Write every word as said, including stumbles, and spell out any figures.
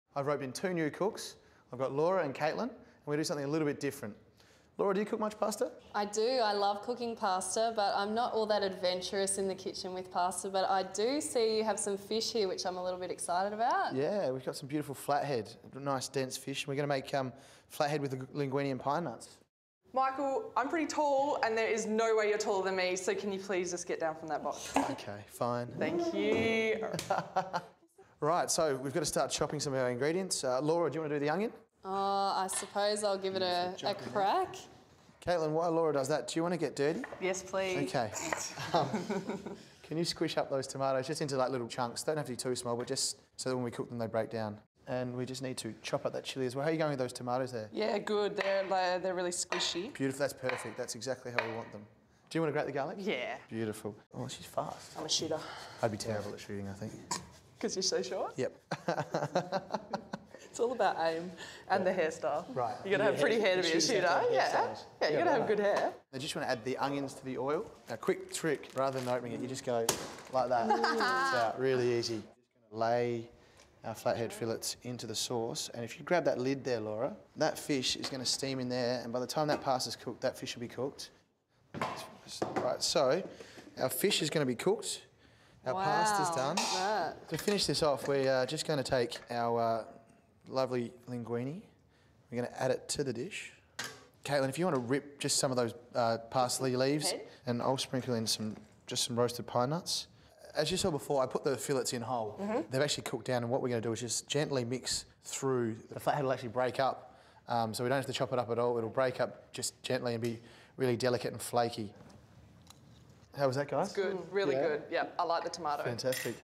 I've roped in two new cooks. I've got Laura and Caitlin, and we're going to do something a little bit different. Laura, do you cook much pasta? I do. I love cooking pasta, but I'm not all that adventurous in the kitchen with pasta. But I do see you have some fish here, which I'm a little bit excited about. Yeah, we've got some beautiful flathead, nice dense fish. We're going to make um, flathead with the linguine and pine nuts. Michael, I'm pretty tall and there is no way you're taller than me, so can you please just get down from that box? Okay, fine. Thank you. Right, so we've got to start chopping some of our ingredients. Uh, Laura, do you want to do the onion? Oh, I suppose I'll give it a, a crack. Caitlin, while Laura does that, do you want to get dirty? Yes, please. Okay. Um, can you squish up those tomatoes just into like little chunks? Don't have to be too small, but just so that when we cook them, they break down. And we just need to chop up that chilli as well. How are you going with those tomatoes there? Yeah, good. They're, like, they're really squishy. Beautiful, that's perfect. That's exactly how we want them. Do you want to grate the garlic? Yeah. Beautiful. Oh, she's fast. I'm a shooter. I'd be terrible at shooting, I think. Because you're so short? Yep. It's all about aim and the hairstyle. Right. You got to Yeah, have pretty hair to be a shooter. Yeah. Yeah, you Yeah, got to have right. good hair. I just want to add the onions to the oil. A quick trick, rather than opening it, you just go like that. It's out, really easy. Just going to lay our flathead fillets into the sauce, and if you grab that lid there, Laura, that fish is going to steam in there, and by the time that pasta's cooked, that fish will be cooked. Right, so our fish is going to be cooked. Our Wow, pasta's done. that. To finish this off, we are just going to take our uh, lovely linguine. We're going to add it to the dish. Caitlin, if you want to rip just some of those uh, parsley leaves, Head. and I'll sprinkle in some just some roasted pine nuts. As you saw before, I put the fillets in whole. Mm-hmm. They've actually cooked down, and what we're going to do is just gently mix through. The flathead will actually break up, um, so we don't have to chop it up at all. It'll break up just gently and be really delicate and flaky. How was that, guys? Good, really Yeah. good. Yeah, I like the tomato. Fantastic.